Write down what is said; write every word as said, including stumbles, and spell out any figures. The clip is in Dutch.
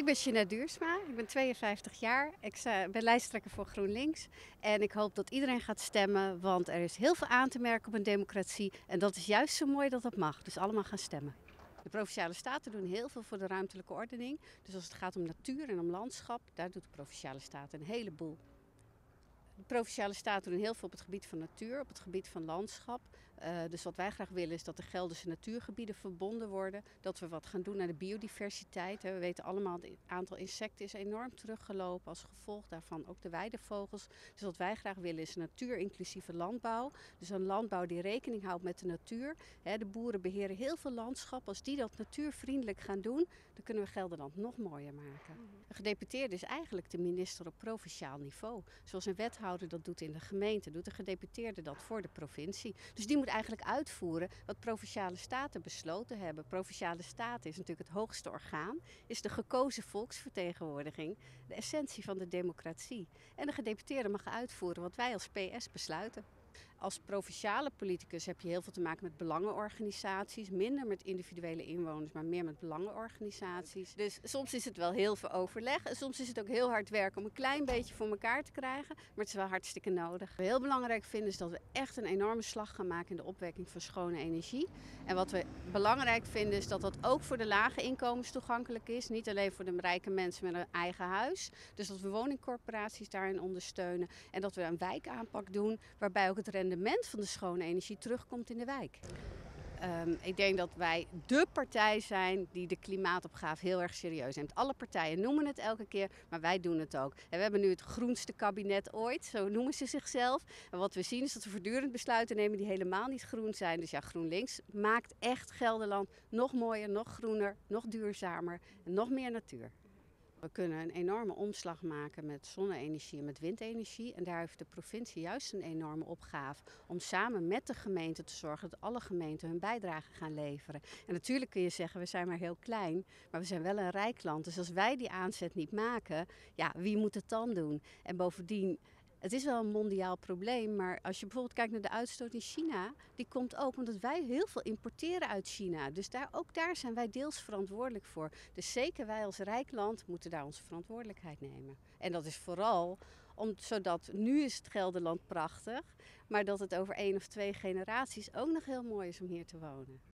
Ik ben Jeanette Duursma, ik ben tweeënvijftig jaar. Ik eh, ben lijsttrekker voor GroenLinks. En ik hoop dat iedereen gaat stemmen, want er is heel veel aan te merken op een democratie. En dat is juist zo mooi dat dat mag. Dus allemaal gaan stemmen. De Provinciale Staten doen heel veel voor de ruimtelijke ordening. Dus als het gaat om natuur en om landschap, daar doet de Provinciale Staten een heleboel. De Provinciale Staten doen heel veel op het gebied van natuur, op het gebied van landschap. Uh, dus wat wij graag willen is dat de Gelderse natuurgebieden verbonden worden. Dat we wat gaan doen aan de biodiversiteit. We weten allemaal dat het aantal insecten is enorm teruggelopen. Als gevolg daarvan ook de weidevogels. Dus wat wij graag willen is natuur-inclusieve landbouw. Dus een landbouw die rekening houdt met de natuur. De boeren beheren heel veel landschap. Als die dat natuurvriendelijk gaan doen, dan kunnen we Gelderland nog mooier maken. Een gedeputeerde is eigenlijk de minister op provinciaal niveau. Zoals een wethouder dat doet in de gemeente, doet de gedeputeerde dat voor de provincie. Dus die moet eigenlijk uitvoeren wat Provinciale Staten besloten hebben. Provinciale Staten is natuurlijk het hoogste orgaan, is de gekozen volksvertegenwoordiging, de essentie van de democratie. En de gedeputeerde mag uitvoeren wat wij als P S besluiten. Als provinciale politicus heb je heel veel te maken met belangenorganisaties. Minder met individuele inwoners, maar meer met belangenorganisaties. Dus soms is het wel heel veel overleg. En soms is het ook heel hard werken om een klein beetje voor elkaar te krijgen. Maar het is wel hartstikke nodig. Wat we heel belangrijk vinden is dat we echt een enorme slag gaan maken in de opwekking van schone energie. En wat we belangrijk vinden is dat dat ook voor de lage inkomens toegankelijk is. Niet alleen voor de rijke mensen met een eigen huis. Dus dat we woningcorporaties daarin ondersteunen. En dat we een wijkaanpak doen waarbij ook het rendement van de schone energie terugkomt in de wijk. Um, ik denk dat wij dé partij zijn die de klimaatopgave heel erg serieus neemt. Alle partijen noemen het elke keer, maar wij doen het ook. En we hebben nu het groenste kabinet ooit, zo noemen ze zichzelf. En wat we zien is dat we voortdurend besluiten nemen die helemaal niet groen zijn. Dus ja, GroenLinks maakt echt Gelderland nog mooier, nog groener, nog duurzamer en nog meer natuur. We kunnen een enorme omslag maken met zonne-energie en met windenergie. En daar heeft de provincie juist een enorme opgave om samen met de gemeente te zorgen dat alle gemeenten hun bijdrage gaan leveren. En natuurlijk kun je zeggen, we zijn maar heel klein, maar we zijn wel een rijk land. Dus als wij die aanzet niet maken, ja, wie moet het dan doen? En bovendien, het is wel een mondiaal probleem, maar als je bijvoorbeeld kijkt naar de uitstoot in China, die komt ook omdat wij heel veel importeren uit China. Dus daar, ook daar zijn wij deels verantwoordelijk voor. Dus zeker wij als rijk land moeten daar onze verantwoordelijkheid nemen. En dat is vooral om, zodat nu is het Gelderland prachtig, maar dat het over één of twee generaties ook nog heel mooi is om hier te wonen.